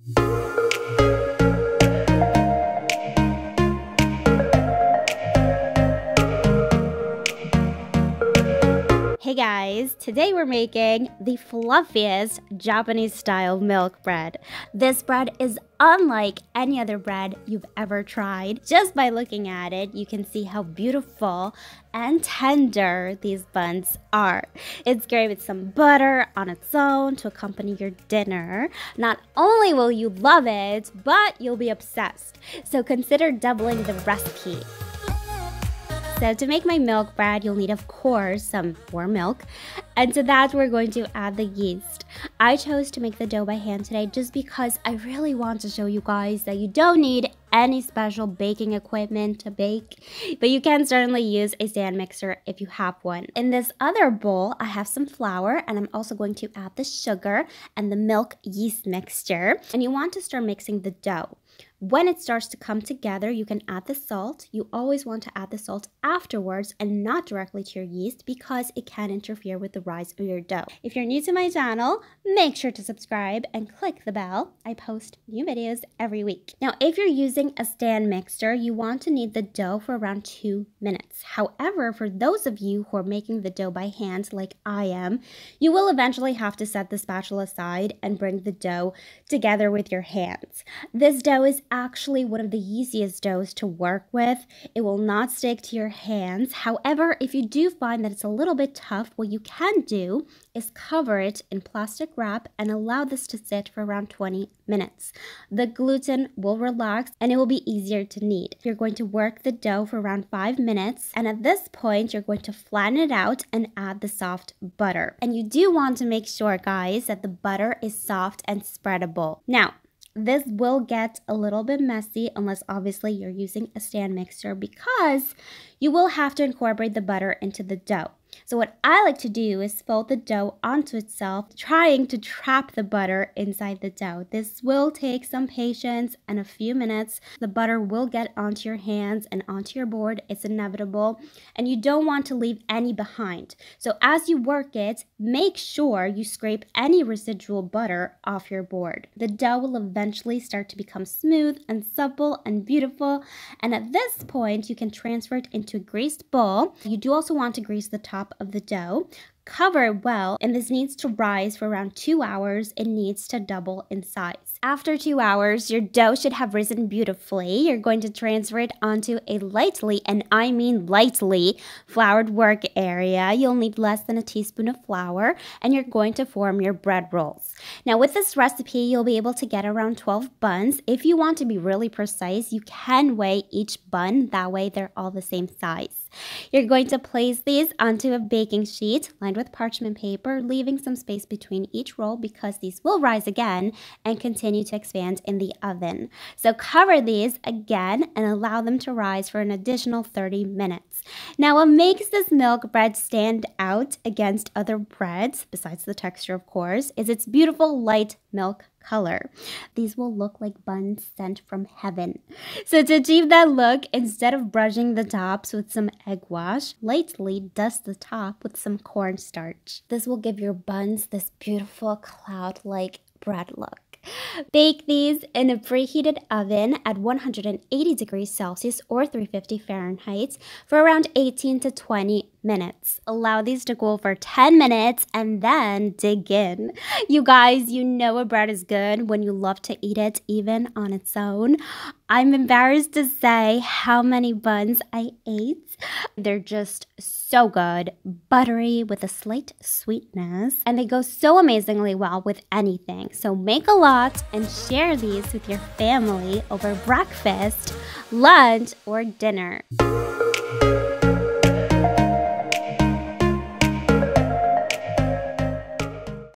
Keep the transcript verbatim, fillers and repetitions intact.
Hey guys, today we're making the fluffiest Japanese style milk bread. This bread is unlike any other bread you've ever tried. Just by looking at it, you can see how beautiful and tender these buns are. It's great with some butter on its own to accompany your dinner. Not only will you love it, but you'll be obsessed. So consider doubling the recipe. So to make my milk bread, you'll need, of course, some warm milk. And to that, we're going to add the yeast. I chose to make the dough by hand today just because I really want to show you guys that you don't need any special baking equipment to bake, but you can certainly use a stand mixer if you have one. In this other bowl, I have some flour, and I'm also going to add the sugar and the milk yeast mixture. And you want to start mixing the dough. When it starts to come together, you can add the salt. You always want to add the salt afterwards and not directly to your yeast because it can interfere with the rise of your dough. If you're new to my channel, make sure to subscribe and click the bell. I post new videos every week. Now, if you're using a stand mixer, you want to knead the dough for around two minutes. However, for those of you who are making the dough by hand like I am, you will eventually have to set the spatula aside and bring the dough together with your hands. This dough is actually one of the easiest doughs to work with. It will not stick to your hands. However, if you do find that it's a little bit tough, what you can do is cover it in plastic wrap and allow this to sit for around twenty minutes. The gluten will relax and it will be easier to knead. You're going to work the dough for around five minutes, and at this point, you're going to flatten it out and add the soft butter. And you do want to make sure, guys, that the butter is soft and spreadable. Now, this will get a little bit messy unless obviously you're using a stand mixer because you will have to incorporate the butter into the dough. So what I like to do is fold the dough onto itself, trying to trap the butter inside the dough. This will take some patience and a few minutes. The butter will get onto your hands and onto your board. It's inevitable, and you don't want to leave any behind. So as you work it, make sure you scrape any residual butter off your board. The dough will eventually start to become smooth and supple and beautiful, and at this point, you can transfer it into a greased bowl. You do also want to grease the top of the dough. Cover it well, and this needs to rise for around two hours. It needs to double in size. After two hours, your dough should have risen beautifully. You're going to transfer it onto a lightly, and I mean lightly, floured work area. You'll need less than a teaspoon of flour, and you're going to form your bread rolls. Now, with this recipe, you'll be able to get around twelve buns. If you want to be really precise, you can weigh each bun. That way, they're all the same size. You're going to place these onto a baking sheet lined with parchment paper, leaving some space between each roll because these will rise again and continue to expand in the oven. So cover these again and allow them to rise for an additional thirty minutes. Now, what makes this milk bread stand out against other breads, besides the texture of course, is its beautiful light milk color. These will look like buns sent from heaven. So to achieve that look, instead of brushing the tops with some egg wash, lightly dust the top with some cornstarch. This will give your buns this beautiful cloud-like bread look. Bake these in a preheated oven at one hundred eighty degrees Celsius or three hundred fifty Fahrenheit for around eighteen to twenty minutes. Allow these to cool for ten minutes and then dig in. You guys, you know a bread is good when you love to eat it even on its own. I'm embarrassed to say how many buns I ate. They're just so good, buttery with a slight sweetness, and they go so amazingly well with anything. So make a lot and share these with your family over breakfast, lunch, or dinner.